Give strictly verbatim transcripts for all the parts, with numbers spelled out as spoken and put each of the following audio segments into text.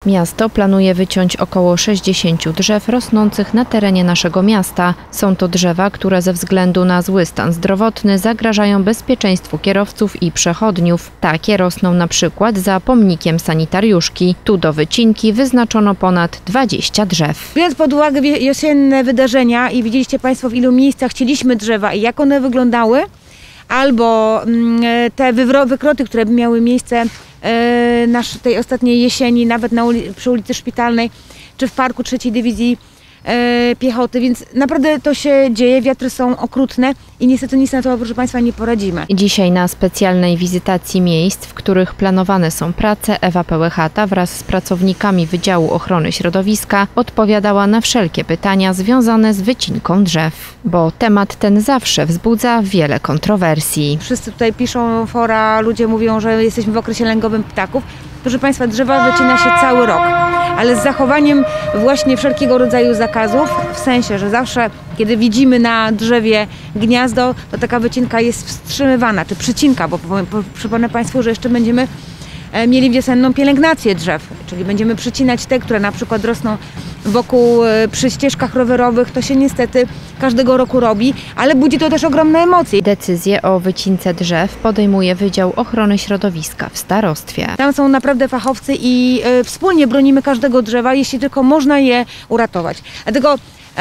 Miasto planuje wyciąć około sześćdziesiąt drzew rosnących na terenie naszego miasta. Są to drzewa, które ze względu na zły stan zdrowotny zagrażają bezpieczeństwu kierowców i przechodniów. Takie rosną na przykład za pomnikiem sanitariuszki. Tu do wycinki wyznaczono ponad dwadzieścia drzew. Biorąc pod uwagę jesienne wydarzenia i widzieliście Państwo, w ilu miejscach chcieliśmy drzewa i jak one wyglądały, albo te wykroty, które miały miejsce nasz, tej ostatniej jesieni, nawet na uli przy ulicy Szpitalnej, czy w Parku trzeciej Dywizji e, Piechoty, więc naprawdę to się dzieje, wiatry są okrutne i niestety nic na to, proszę Państwa, nie poradzimy. Dzisiaj na specjalnej wizytacji miejsc, w których planowane są prace, Ewa Pełechata wraz z pracownikami Wydziału Ochrony Środowiska odpowiadała na wszelkie pytania związane z wycinką drzew, bo temat ten zawsze wzbudza wiele kontrowersji. Wszyscy tutaj piszą fora, ludzie mówią, że jesteśmy w okresie lęgowym ptaków. Proszę Państwa, drzewa wycina się cały rok, ale z zachowaniem właśnie wszelkiego rodzaju zakazów, w sensie, że zawsze, kiedy widzimy na drzewie gniazdo, to taka wycinka jest wstrzymywana, czy przycinka, bo przypomnę Państwu, że jeszcze będziemy mieli wiosenną pielęgnację drzew, czyli będziemy przycinać te, które na przykład rosną wokół, przy ścieżkach rowerowych. To się niestety każdego roku robi, ale budzi to też ogromne emocje. Decyzję o wycince drzew podejmuje Wydział Ochrony Środowiska w starostwie. Tam są naprawdę fachowcy i y, wspólnie bronimy każdego drzewa, jeśli tylko można je uratować. Dlatego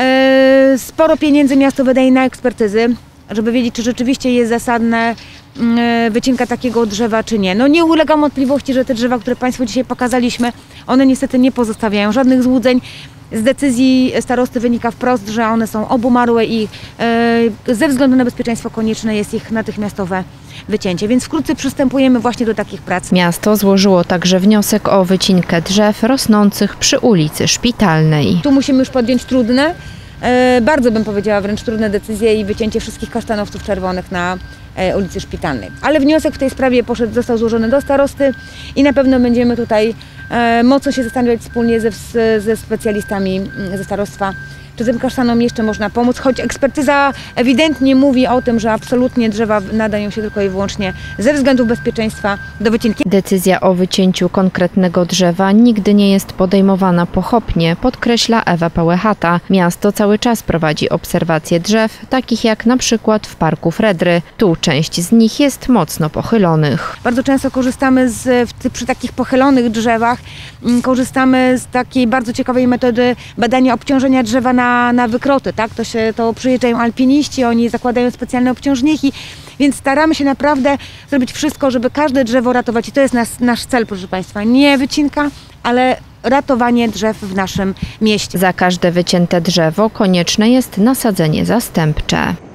y, sporo pieniędzy miasto wydaje na ekspertyzy, żeby wiedzieć, czy rzeczywiście jest zasadne wycinka takiego drzewa, czy nie. No nie ulega wątpliwości, że te drzewa, które Państwu dzisiaj pokazaliśmy, one niestety nie pozostawiają żadnych złudzeń. Z decyzji starosty wynika wprost, że one są obumarłe i e, ze względu na bezpieczeństwo konieczne jest ich natychmiastowe wycięcie, więc wkrótce przystępujemy właśnie do takich prac. Miasto złożyło także wniosek o wycinkę drzew rosnących przy ulicy Szpitalnej. Tu musimy już podjąć trudne, e, bardzo bym powiedziała wręcz trudne decyzje i wycięcie wszystkich kasztanowców czerwonych na ulicy Szpitalnej. Ale wniosek w tej sprawie poszedł, został złożony do starosty i na pewno będziemy tutaj e, mocno się zastanawiać wspólnie ze, ze specjalistami ze starostwa, czy tym kasztanom jeszcze można pomóc, choć ekspertyza ewidentnie mówi o tym, że absolutnie drzewa nadają się tylko i wyłącznie ze względów bezpieczeństwa do wycinki. Decyzja o wycięciu konkretnego drzewa nigdy nie jest podejmowana pochopnie, podkreśla Ewa Pełechata. Miasto cały czas prowadzi obserwacje drzew, takich jak na przykład w Parku Fredry. Tu część z nich jest mocno pochylonych. Bardzo często korzystamy z, w, przy takich pochylonych drzewach, korzystamy z takiej bardzo ciekawej metody badania obciążenia drzewa na Na, na wykroty, tak? To się to przyjeżdżają alpiniści, oni zakładają specjalne obciążniki, więc staramy się naprawdę zrobić wszystko, żeby każde drzewo ratować i to jest nas, nasz cel, proszę Państwa, nie wycinka, ale ratowanie drzew w naszym mieście. Za każde wycięte drzewo konieczne jest nasadzenie zastępcze.